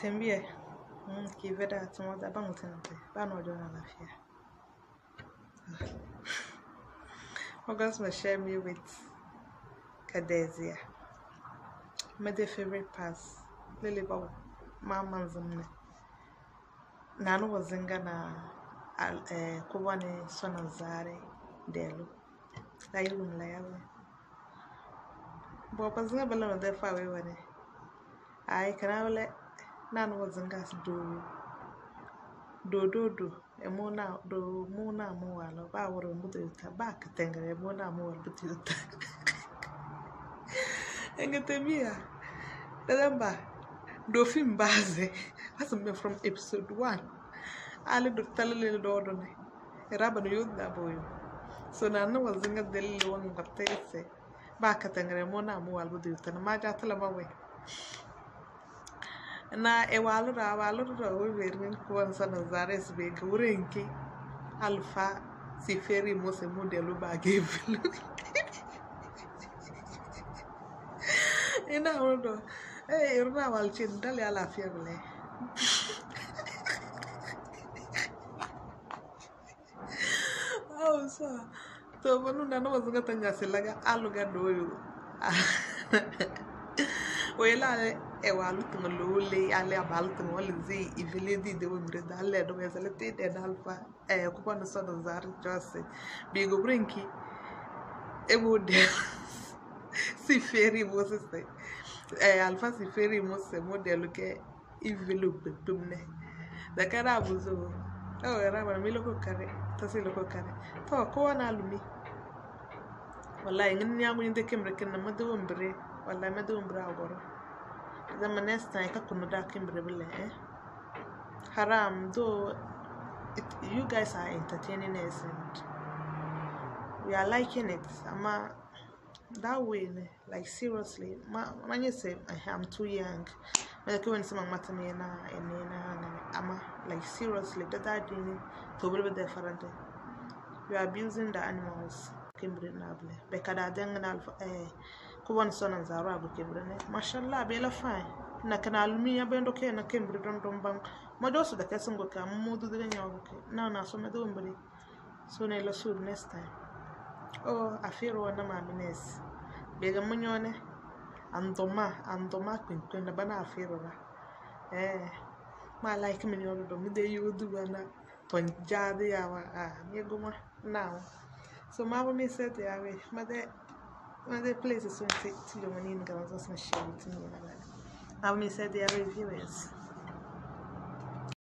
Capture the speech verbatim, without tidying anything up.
Tembie. Mm, give it that some other bang tenante. But no don't have here. August must share me with Cadesia. My dear favorite pass. Lily Bow. Mamma's on me. Nano was in Ghana. Eh, Kubani son of Zare. Delu. Like you like But was never learned there far away. I can have let Nano was in gas do. Do do do, e mona do mona moala ba woro mututa back tengere mona moala bututa engete mia remember do film base as me from episode one ali do talele do do ne raba no yudda boyo so na no wazinga delili won gatese back tengere mona moala bututa na maja tala bawe na e walu ra walu ra we verin ko sana zares be gurenki alfa si feri mo se modelo ba gevelu ina odo e irna wal cin dali ala fiable oh so to bonu na no wazunga tanya selaga aluga doyo wela e walu tungolole ale abal tungolzi iveledi de wembre dalle do mesalete de alfa e ko pano sodo zar jose bi go brinki e model si feri você e alfa si feri você modelo que envelope tumne da cara abuso oh era para mi loko kare to si loko kare to ko wana lumi wallahi ngin nyamu ni de kemre ken na madu wembre wallahi madu wembre agoro the next time I could not Kimberly. Haram, though it, you guys are entertaining us and we are liking it. Ama that way, like seriously, when you say I'm too young, like when someone matamena and ama like seriously, that I didn't to be different. You are abusing the animals, Kimberly Nable. Bekada dengan eh. Kuwan sona zara bu kebrene mashallah be la fine na kana almi ya bendo ke na kembri don don bang mo do so da kasungo ka mudu de nyawo ke na na so me do mbri so ne la sud next time oh afiro na ma mines be ga munyone andoma andoma kwin kwin na bana afiro ra eh ma like me yo do mi de yudu bana ton jade ya wa ah mi goma now so ma bo mi set ya we ma de one of the places when to the money in Gaza, my share with me. I said they are reviewers.